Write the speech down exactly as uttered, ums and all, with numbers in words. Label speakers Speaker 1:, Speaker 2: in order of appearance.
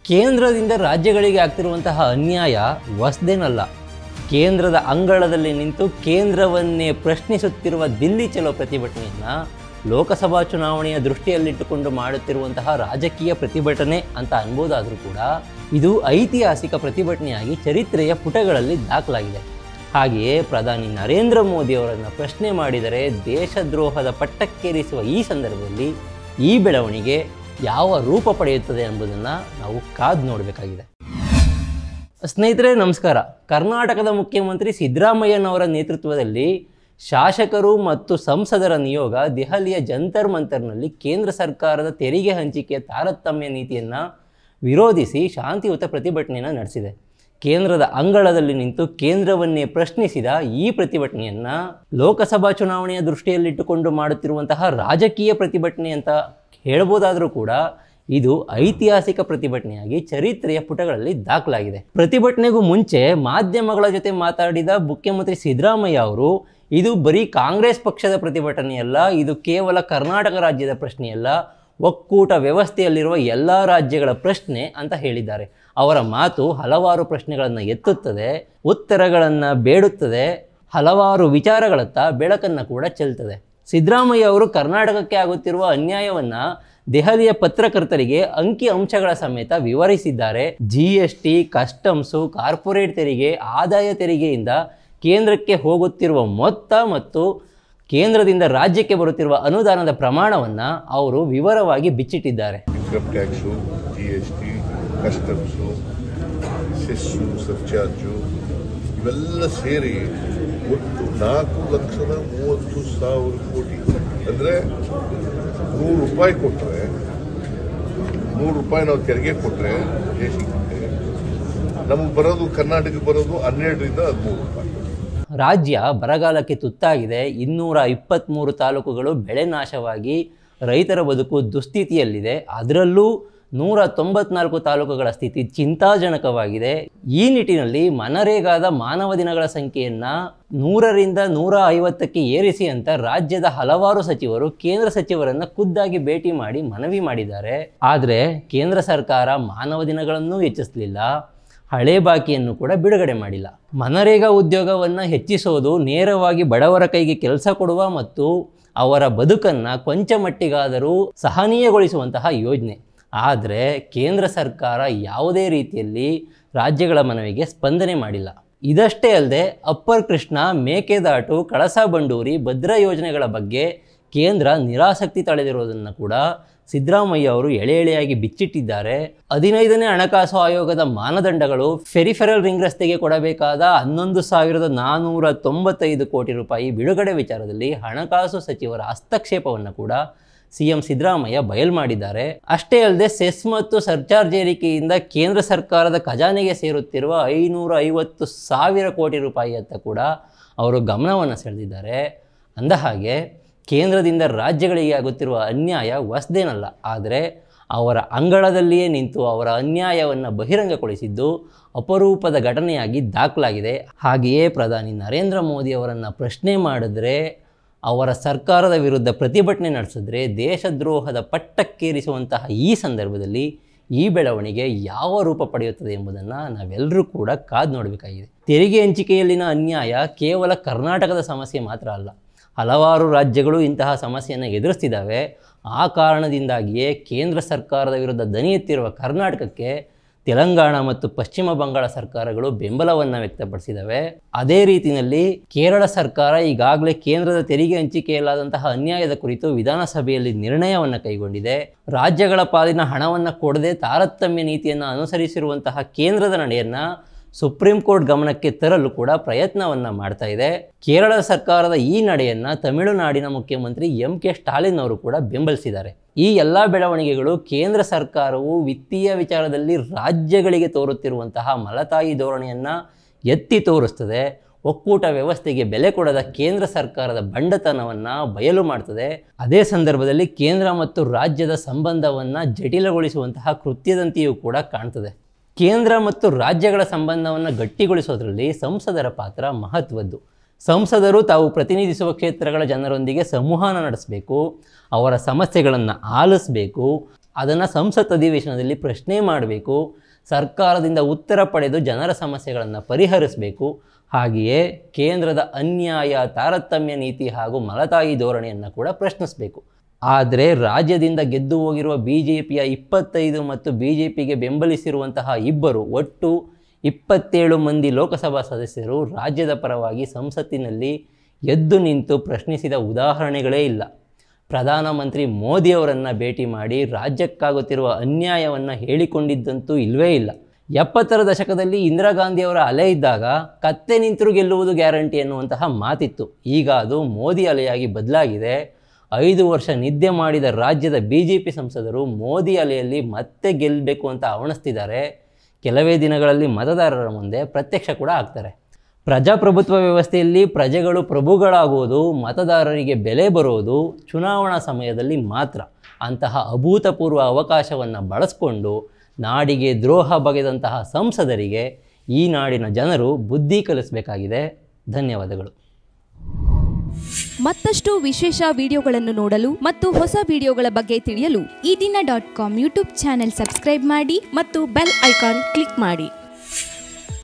Speaker 1: ಕೇಂದ್ರದಿಂದ ರಾಜ್ಯಗಳಿಗೆ ಆಗ್ತಿರುವಂತಹ ಅನ್ಯಾಯ ಹೊಸದೇನಲ್ಲ. ಕೇಂದ್ರದ ಅಂಗಳದಲ್ಲಿ ನಿಂತು ಕೇಂದ್ರವನ್ನೇ ಪ್ರಶ್ನಿಸುತ್ತಿರುವ ದಿಲ್ಲಿ ಚಲೋ ಪ್ರತಿಭಟನೆಯನ್ನು ಲೋಕಸಭಾ ಚುನಾವಣೆಯ ದೃಷ್ಟಿಯಲ್ಲಿಟ್ಟುಕೊಂಡು ಮಾಡುತ್ತಿರುವಂತಹ ರಾಜಕೀಯ ಪ್ರತಿಭಟನೆ ಅಂತ ಅನ್ಬೋದಾದರೂ ಕೂಡ ಇದು ಐತಿಹಾಸಿಕ ಪ್ರತಿಭಟನೆಯಾಗಿ ಚರಿತ್ರೆಯ ಪುಟಗಳಲ್ಲಿ ದಾಖಲಾಗಿದೆ. ಹಾಗೆಯೇ ಪ್ರಧಾನಿ ನರೇಂದ್ರ ಮೋದಿ ಅವರನ್ನು ಪ್ರಶ್ನೆ ಮಾಡಿದರೆ ದೇಶದ್ರೋಹದ ಪಟ್ಟಕ್ಕೇರಿಸುವ ಈ ಸಂದರ್ಭದಲ್ಲಿ ಈ ಬೆಳವಣಿಗೆ ಯಾವ ರೂಪ ಪಡೆಯುತ್ತದೆ ಎಂಬುದನ್ನು ನಾವು ಕಾದು ನೋಡಬೇಕಾಗಿದೆ. ಸ್ನೇಹಿತರೆ ನಮಸ್ಕಾರ. ಕರ್ನಾಟಕದ ಮುಖ್ಯಮಂತ್ರಿ ಸಿದ್ದರಾಮಯ್ಯನವರ ನೇತೃತ್ವದಲ್ಲಿ ಶಾಸಕರು ಮತ್ತು ಸಂಸದರ ನಿಯೋಗ ದೆಹಲಿಯ ಜಂತರ್ ಮಂತರ್ನಲ್ಲಿ ಕೇಂದ್ರ ಸರ್ಕಾರದ ತೆರಿಗೆ ಹಂಚಿಕೆಯ ತಾರತಮ್ಯ ನೀತಿಯನ್ನು ವಿರೋಧಿಸಿ ಶಾಂತಿಯುತ ಪ್ರತಿಭಟನೆಯನ್ನು ನಡೆಸಿದೆ. ಕೇಂದ್ರದ ಅಂಗಳದಲ್ಲಿ ನಿಂತು ಕೇಂದ್ರವನ್ನೇ ಪ್ರಶ್ನಿಸಿದ ಈ ಪ್ರತಿಭಟನೆಯನ್ನು ಲೋಕಸಭಾ ಚುನಾವಣೆಯ ದೃಷ್ಟಿಯಲ್ಲಿಟ್ಟುಕೊಂಡು ಮಾಡುತ್ತಿರುವಂತಹ ರಾಜಕೀಯ ಪ್ರತಿಭಟನೆ ಅಂತ ಹೇಳ್ಬೋದಾದರೂ ಕೂಡ ಇದು ಐತಿಹಾಸಿಕ ಪ್ರತಿಭಟನೆಯಾಗಿ ಚರಿತ್ರೆಯ ಪುಟಗಳಲ್ಲಿ ದಾಖಲಾಗಿದೆ. ಪ್ರತಿಭಟನೆಗೂ ಮುಂಚೆ ಮಾಧ್ಯಮಗಳ ಜೊತೆ ಮಾತಾಡಿದ ಮುಖ್ಯಮಂತ್ರಿ ಸಿದ್ದರಾಮಯ್ಯ ಅವರು ಇದು ಬರೀ ಕಾಂಗ್ರೆಸ್ ಪಕ್ಷದ ಪ್ರತಿಭಟನೆಯಲ್ಲ, ಇದು ಕೇವಲ ಕರ್ನಾಟಕ ರಾಜ್ಯದ ಪ್ರಶ್ನೆಯಲ್ಲ, ಒಕ್ಕೂಟ ವ್ಯವಸ್ಥೆಯಲ್ಲಿರುವ ಎಲ್ಲ ರಾಜ್ಯಗಳ ಪ್ರಶ್ನೆ ಅಂತ ಹೇಳಿದ್ದಾರೆ. ಅವರ ಮಾತು ಹಲವಾರು ಪ್ರಶ್ನೆಗಳನ್ನು ಎತ್ತುತ್ತದೆ, ಉತ್ತರಗಳನ್ನು ಬೇಡುತ್ತದೆ, ಹಲವಾರು ವಿಚಾರಗಳತ್ತ ಬೆಳಕನ್ನು ಕೂಡ ಚೆಲ್ತದೆ. ಸಿದ್ದರಾಮಯ್ಯ ಅವರು ಕರ್ನಾಟಕಕ್ಕೆ ಆಗುತ್ತಿರುವ ಅನ್ಯಾಯವನ್ನು ದೆಹಲಿಯ ಪತ್ರಕರ್ತರಿಗೆ ಅಂಕಿ ಅಂಶಗಳ ಸಮೇತ ವಿವರಿಸಿದ್ದಾರೆ. G S T, customs, corporate ತೆರಿಗೆ, ಆದಾಯ ತೆರಿಗೆಯಿಂದ ಕೇಂದ್ರಕ್ಕೆ ಹೋಗುತ್ತಿರುವ ಮೊತ್ತ ಮತ್ತು ಕೇಂದ್ರದಿಂದ ರಾಜ್ಯಕ್ಕೆ ಬರುತ್ತಿರುವ ಅನುದಾನದ ಪ್ರಮಾಣವನ್ನು ಅವರು ವಿವರವಾಗಿ ಬಿಚ್ಚಿಟ್ಟಿದ್ದಾರೆ.
Speaker 2: Income tax, G S T, customs, cess, surcharge ಇವೆಲ್ಲ ಸೇರಿ ಒಟ್ಟು ನಾಲ್ಕು ಲಕ್ಷದ ಮೂವತ್ತು ಸಾವಿರ ಕೋಟಿ. ಅಂದರೆ ನೂರು ರೂಪಾಯಿ ಕೊಟ್ಟರೆ ನೂರು ರೂಪಾಯಿ ನಾವು ತೆರಿಗೆ ಕೊಟ್ಟರೆ ದೇಶಕ್ಕೆ ನಮಗೆ ಬರೋದು, ಕರ್ನಾಟಕಕ್ಕೆ ಬರೋದು ಹನ್ನೆರಡರಿಂದ ಹದಿಮೂರು ರೂಪಾಯಿ.
Speaker 1: ರಾಜ್ಯ ಬರಗಾಲಕ್ಕೆ ತುತ್ತಾಗಿದೆ. ಇನ್ನೂರ ಇಪ್ಪತ್ತ್ಮೂರು ತಾಲೂಕುಗಳು ಬೆಳೆ ನಾಶವಾಗಿ ರೈತರ ಬದುಕು ದುಸ್ಥಿತಿಯಲ್ಲಿದೆ. ಅದರಲ್ಲೂ ನೂರ ತೊಂಬತ್ನಾಲ್ಕು ತಾಲೂಕುಗಳ ಸ್ಥಿತಿ ಚಿಂತಾಜನಕವಾಗಿದೆ. ಈ ನಿಟ್ಟಿನಲ್ಲಿ ಮನರೇಗಾದ ಮಾನವ ದಿನಗಳ ಸಂಖ್ಯೆಯನ್ನು ನೂರರಿಂದ ನೂರ ಐವತ್ತಕ್ಕೆ ಏರಿಸಿ ಅಂತ ರಾಜ್ಯದ ಹಲವಾರು ಸಚಿವರು ಕೇಂದ್ರ ಸಚಿವರನ್ನು ಖುದ್ದಾಗಿ ಭೇಟಿ ಮಾಡಿ ಮನವಿ ಮಾಡಿದ್ದಾರೆ. ಆದರೆ ಕೇಂದ್ರ ಸರ್ಕಾರ ಮಾನವ ದಿನಗಳನ್ನೂ ಹೆಚ್ಚಿಸಲಿಲ್ಲ, ಹಳೆ ಬಾಕಿಯನ್ನು ಕೂಡ ಬಿಡುಗಡೆ ಮಾಡಿಲ್ಲ. ಮನರೇಗಾ ಉದ್ಯೋಗವನ್ನು ಹೆಚ್ಚಿಸೋದು ನೇರವಾಗಿ ಬಡವರ ಕೈಗೆ ಕೆಲಸ ಕೊಡುವ ಮತ್ತು ಅವರ ಬದುಕನ್ನು ಕೊಂಚ ಮಟ್ಟಿಗಾದರೂ ಸಹನೀಯಗೊಳಿಸುವಂತಹ ಯೋಜನೆ. ಆದರೆ ಕೇಂದ್ರ ಸರ್ಕಾರ ಯಾವುದೇ ರೀತಿಯಲ್ಲಿ ರಾಜ್ಯಗಳ ಮನವಿಗೆ ಸ್ಪಂದನೆ ಮಾಡಿಲ್ಲ. ಇದಷ್ಟೇ ಅಲ್ಲದೆ ಅಪ್ಪರ್ ಕೃಷ್ಣ, ಮೇಕೆದಾಟು, ಕಳಸಾ ಬಂಡೂರಿ, ಭದ್ರಾ ಯೋಜನೆಗಳ ಬಗ್ಗೆ ಕೇಂದ್ರ ನಿರಾಸಕ್ತಿ ತಳೆದಿರುವುದನ್ನು ಕೂಡ ಸಿದ್ದರಾಮಯ್ಯ ಅವರು ಎಳೆ ಎಳೆಯಾಗಿ ಬಿಚ್ಚಿಟ್ಟಿದ್ದಾರೆ. ಹದಿನೈದನೇ ಹಣಕಾಸು ಆಯೋಗದ ಮಾನದಂಡಗಳು ಫೆರಿಫೆರಲ್ ರಿಂಗ್ ರಸ್ತೆಗೆ ಕೊಡಬೇಕಾದ ಹನ್ನೊಂದು ಸಾವಿರದ ನಾನ್ನೂರ ತೊಂಬತ್ತೈದು ಕೋಟಿ ರೂಪಾಯಿ ಬಿಡುಗಡೆ ವಿಚಾರದಲ್ಲಿ ಹಣಕಾಸು ಸಚಿವರ ಹಸ್ತಕ್ಷೇಪವನ್ನು ಕೂಡ ಸಿಎಂ ಸಿದ್ದರಾಮಯ್ಯ ಬಯಲು ಮಾಡಿದ್ದಾರೆ. ಅಷ್ಟೇ ಅಲ್ಲದೆ ಸೆಸ್ ಮತ್ತು ಸರ್ಚಾರ್ಜ್ ಏರಿಕೆಯಿಂದ ಕೇಂದ್ರ ಸರ್ಕಾರದ ಖಜಾನೆಗೆ ಸೇರುತ್ತಿರುವ ಐನೂರ ಐವತ್ತು ಸಾವಿರ ಕೋಟಿ ರೂಪಾಯಿಯತ್ತ ಕೂಡ ಅವರು ಗಮನವನ್ನು ಸೆಳೆದಿದ್ದಾರೆ. ಅಂದಹಾಗೆ ಕೇಂದ್ರದಿಂದ ರಾಜ್ಯಗಳಿಗೆ ಆಗುತ್ತಿರುವ ಅನ್ಯಾಯ ಹೊಸದೇನಲ್ಲ. ಆದರೆ ಅವರ ಅಂಗಳದಲ್ಲಿಯೇ ನಿಂತು ಅವರ ಅನ್ಯಾಯವನ್ನು ಬಹಿರಂಗಗೊಳಿಸಿದ್ದು ಅಪರೂಪದ ಘಟನೆಯಾಗಿ ದಾಖಲಾಗಿದೆ. ಹಾಗೆಯೇ ಪ್ರಧಾನಿ ನರೇಂದ್ರ ಮೋದಿ ಅವರನ್ನು ಪ್ರಶ್ನೆ ಮಾಡಿದ್ರೆ, ಅವರ ಸರ್ಕಾರದ ವಿರುದ್ಧ ಪ್ರತಿಭಟನೆ ನಡೆಸಿದ್ರೆ ದೇಶದ್ರೋಹದ ಪಟ್ಟಕ್ಕೇರಿಸುವಂತಹ ಈ ಸಂದರ್ಭದಲ್ಲಿ ಈ ಬೆಳವಣಿಗೆ ಯಾವ ರೂಪ ಪಡೆಯುತ್ತದೆ ಎಂಬುದನ್ನು ನಾವೆಲ್ಲರೂ ಕೂಡ ಕಾದು ನೋಡಬೇಕಾಗಿದೆ. ತೆರಿಗೆ ಹಂಚಿಕೆಯಲ್ಲಿನ ಅನ್ಯಾಯ ಕೇವಲ ಕರ್ನಾಟಕದ ಸಮಸ್ಯೆ ಮಾತ್ರ ಅಲ್ಲ, ಹಲವಾರು ರಾಜ್ಯಗಳು ಇಂತಹ ಸಮಸ್ಯೆಯನ್ನು ಎದುರಿಸ್ತಿದ್ದಾವೆ. ಆ ಕಾರಣದಿಂದಾಗಿಯೇ ಕೇಂದ್ರ ಸರ್ಕಾರದ ವಿರುದ್ಧ ದನಿ ಎತ್ತಿರುವ ಕರ್ನಾಟಕಕ್ಕೆ ತೆಲಂಗಾಣ ಮತ್ತು ಪಶ್ಚಿಮ ಬಂಗಾಳ ಸರ್ಕಾರಗಳು ಬೆಂಬಲವನ್ನು ವ್ಯಕ್ತಪಡಿಸಿದ್ದಾವೆ. ಅದೇ ರೀತಿಯಲ್ಲಿ ಕೇರಳ ಸರ್ಕಾರ ಈಗಾಗಲೇ ಕೇಂದ್ರದ ತೆರಿಗೆ ಹಂಚಿಕೆಯಲ್ಲಾದಂತಹ ಅನ್ಯಾಯದ ಕುರಿತು ವಿಧಾನಸಭೆಯಲ್ಲಿ ನಿರ್ಣಯವನ್ನು ಕೈಗೊಂಡಿದೆ. ರಾಜ್ಯಗಳ ಪಾಲಿನ ಹಣವನ್ನು ಕೊಡದೆ ತಾರತಮ್ಯ ನೀತಿಯನ್ನು ಅನುಸರಿಸಿರುವಂತಹ ಕೇಂದ್ರದ ನಡೆಯನ್ನು ಸುಪ್ರೀಂ ಕೋರ್ಟ್ ಗಮನಕ್ಕೆ ತರಲು ಕೂಡ ಪ್ರಯತ್ನವನ್ನು ಮಾಡ್ತಾ ಇದೆ. ಕೇರಳ ಸರ್ಕಾರದ ಈ ನಡೆಯನ್ನು ತಮಿಳುನಾಡಿನ ಮುಖ್ಯಮಂತ್ರಿ ಎಂ ಕೆ ಸ್ಟಾಲಿನ್ ಅವರು ಕೂಡ ಬೆಂಬಲಿಸಿದ್ದಾರೆ. ಈ ಎಲ್ಲ ಬೆಳವಣಿಗೆಗಳು ಕೇಂದ್ರ ಸರ್ಕಾರವು ವಿತ್ತೀಯ ವಿಚಾರದಲ್ಲಿ ರಾಜ್ಯಗಳಿಗೆ ತೋರುತ್ತಿರುವಂತಹ ಮಲತಾಯಿ ಧೋರಣೆಯನ್ನು ಎತ್ತಿ ತೋರಿಸ್ತದೆ. ಒಕ್ಕೂಟ ವ್ಯವಸ್ಥೆಗೆ ಬೆಲೆ ಕೊಡದ ಕೇಂದ್ರ ಸರ್ಕಾರದ ಬಂಡತನವನ್ನು ಬಯಲು ಮಾಡ್ತದೆ. ಅದೇ ಸಂದರ್ಭದಲ್ಲಿ ಕೇಂದ್ರ ಮತ್ತು ರಾಜ್ಯದ ಸಂಬಂಧವನ್ನು ಜಟಿಲಗೊಳಿಸುವಂತಹ ಕೃತ್ಯದಂತೆಯೂ ಕೂಡ ಕಾಣ್ತದೆ. ಕೇಂದ್ರ ಮತ್ತು ರಾಜ್ಯಗಳ ಸಂಬಂಧವನ್ನು ಗಟ್ಟಿಗೊಳಿಸೋದ್ರಲ್ಲಿ ಸಂಸದರ ಪಾತ್ರ ಮಹತ್ವದ್ದು. ಸಂಸದರು ತಾವು ಪ್ರತಿನಿಧಿಸುವ ಕ್ಷೇತ್ರಗಳ ಜನರೊಂದಿಗೆ ಸಂವಹನ ನಡೆಸಬೇಕು, ಅವರ ಸಮಸ್ಯೆಗಳನ್ನು ಆಲಿಸಬೇಕು. ಅದನ್ನು ಸಂಸತ್ ಅಧಿವೇಶನದಲ್ಲಿ ಪ್ರಶ್ನೆ ಮಾಡಬೇಕು, ಸರ್ಕಾರದಿಂದ ಉತ್ತರ ಪಡೆದು ಜನರ ಸಮಸ್ಯೆಗಳನ್ನು ಪರಿಹರಿಸಬೇಕು. ಹಾಗೆಯೇ ಕೇಂದ್ರದ ಅನ್ಯಾಯ, ತಾರತಮ್ಯ ನೀತಿ ಹಾಗೂ ಮಲತಾಯಿ ಧೋರಣೆಯನ್ನು ಕೂಡ ಪ್ರಶ್ನಿಸಬೇಕು. ಆದರೆ ರಾಜ್ಯದಿಂದ ಗೆದ್ದು ಹೋಗಿರುವ ಬಿ ಜೆ ಪಿಯ ಇಪ್ಪತ್ತೈದು ಮತ್ತು ಬಿ ಜೆ ಪಿಗೆ ಬೆಂಬಲಿಸಿರುವಂತಹ ಇಬ್ಬರು ಒಟ್ಟು ಇಪ್ಪತ್ತೇಳು ಮಂದಿ ಲೋಕಸಭಾ ಸದಸ್ಯರು ರಾಜ್ಯದ ಪರವಾಗಿ ಸಂಸತ್ತಿನಲ್ಲಿ ಎದ್ದು ನಿಂತು ಪ್ರಶ್ನಿಸಿದ ಉದಾಹರಣೆಗಳೇ ಇಲ್ಲ. ಪ್ರಧಾನಮಂತ್ರಿ ಮೋದಿಯವರನ್ನು ಭೇಟಿ ಮಾಡಿ ರಾಜ್ಯಕ್ಕಾಗುತ್ತಿರುವ ಅನ್ಯಾಯವನ್ನು ಹೇಳಿಕೊಂಡಿದ್ದಂತೂ ಇಲ್ಲವೇ ಇಲ್ಲ. ಎಪ್ಪತ್ತರ ದಶಕದಲ್ಲಿ ಇಂದಿರಾ ಗಾಂಧಿಯವರ ಅಲೆ ಇದ್ದಾಗ ಕತ್ತೆ ನಿಂತರೂ ಗೆಲ್ಲುವುದು ಗ್ಯಾರಂಟಿ ಎನ್ನುವಂತಹ ಮಾತಿತ್ತು. ಈಗ ಅದು ಮೋದಿ ಅಲೆಯಾಗಿ ಬದಲಾಗಿದೆ. ಐದು ವರ್ಷ ನಿದ್ದೆ ಮಾಡಿದ ರಾಜ್ಯದ ಬಿ ಜೆ ಪಿ ಸಂಸದರು ಮೋದಿ ಅಲೆಯಲ್ಲಿ ಮತ್ತೆ ಗೆಲ್ಲಬೇಕು ಅಂತ ಅವಣಿಸ್ತಿದ್ದಾರೆ. ಕೆಲವೇ ದಿನಗಳಲ್ಲಿ ಮತದಾರರ ಮುಂದೆ ಪ್ರತ್ಯಕ್ಷ ಕೂಡ ಆಗ್ತಾರೆ. ಪ್ರಜಾಪ್ರಭುತ್ವ ವ್ಯವಸ್ಥೆಯಲ್ಲಿ ಪ್ರಜೆಗಳು ಪ್ರಭುಗಳಾಗುವುದು, ಮತದಾರರಿಗೆ ಬೆಲೆ ಬರೋದು ಚುನಾವಣಾ ಸಮಯದಲ್ಲಿ ಮಾತ್ರ. ಅಂತಹ ಅಭೂತಪೂರ್ವ ಅವಕಾಶವನ್ನು ಬಳಸಿಕೊಂಡು ನಾಡಿಗೆ ದ್ರೋಹ ಬಗೆದಂತಹ ಸಂಸದರಿಗೆ ಈ ನಾಡಿನ ಜನರು ಬುದ್ಧಿ ಕಲಿಸಬೇಕಾಗಿದೆ. ಧನ್ಯವಾದಗಳು.
Speaker 3: ಮತ್ತಷ್ಟು ವಿಶೇಷ ವಿಡಿಯೋಗಳನ್ನು ನೋಡಲು ಮತ್ತು ಹೊಸ ವಿಡಿಯೋಗಳ ಬಗ್ಗೆ ತಿಳಿಯಲು
Speaker 4: Eedina dot com YouTube channel subscribe ಮಾಡಿ ಮತ್ತು ಬೆಲ್ ಐಕಾನ್ ಕ್ಲಿಕ್ ಮಾಡಿ.